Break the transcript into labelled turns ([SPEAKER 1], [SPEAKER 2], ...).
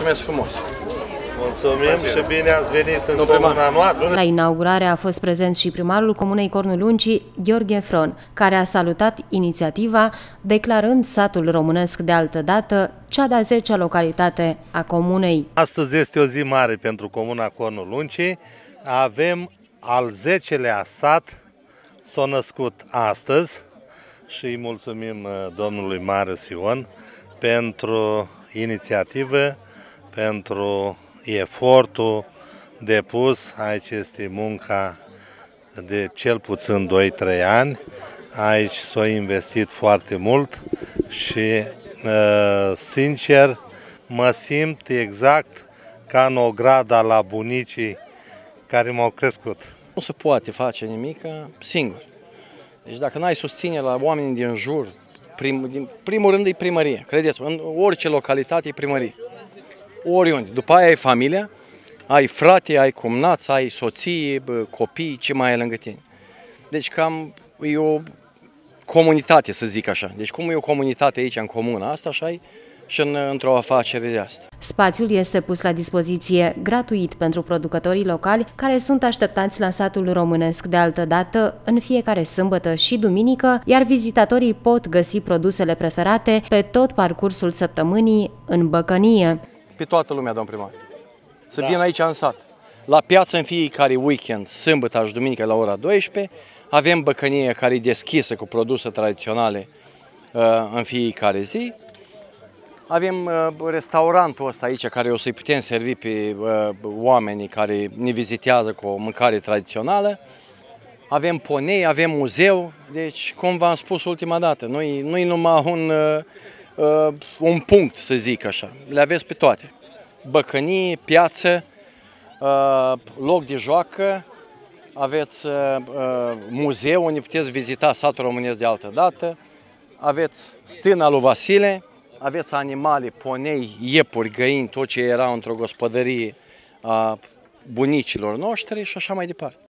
[SPEAKER 1] Mulțumesc frumos!
[SPEAKER 2] Mulțumim și bine ați venit în comuna noastră.
[SPEAKER 3] La inaugurare a fost prezent și primarul comunei Cornul Luncii, Gheorghe Fron, care a salutat inițiativa, declarând satul românesc de altădată cea de-a 10-a localitate a comunei.
[SPEAKER 2] Astăzi este o zi mare pentru comuna Cornul Luncii. Avem al 10-lea sat, s-a născut astăzi și îi mulțumim domnului Marius Ion pentru inițiativă, pentru efortul depus. Aici este munca de cel puțin 2-3 ani. Aici s-a investit foarte mult și, sincer, mă simt exact ca în ograda la bunicii care m-au crescut.
[SPEAKER 1] Nu se poate face nimic singur. Deci dacă n-ai susține la oamenii din jur, primul rând e primărie. Credeți, în orice localitate e primărie. Oriunde. După aia ai familia, ai frate, ai cumnați, ai soție, copii, ce mai ai lângă tine. Deci cam e o comunitate, să zic așa. Deci cum e o comunitate aici în comuna asta, așa e și într-o afacere de asta.
[SPEAKER 3] Spațiul este pus la dispoziție gratuit pentru producătorii locali care sunt așteptați la satul românesc de altădată în fiecare sâmbătă și duminică, iar vizitatorii pot găsi produsele preferate pe tot parcursul săptămânii în Băcănie.
[SPEAKER 1] Pe toată lumea, domn primar. Să vină aici în sat. La piață în fiecare weekend, sâmbătă și duminică la ora 12, avem Băcănie care e deschisă cu produse tradiționale în fiecare zi. Avem restaurantul ăsta aici care o să-i putem servi pe oamenii care ne vizitează cu o mâncare tradițională. Avem ponei, avem muzeu, deci, cum v-am spus ultima dată, nu e numai un punct, să zic așa, le aveți pe toate. Băcănie, piață, loc de joacă, aveți muzeu unde puteți vizita satul românesc de altădată, aveți stâna lui Vasile, aveți animale, ponei, iepuri, găini, tot ce era într-o gospodărie a bunicilor noștri și așa mai departe.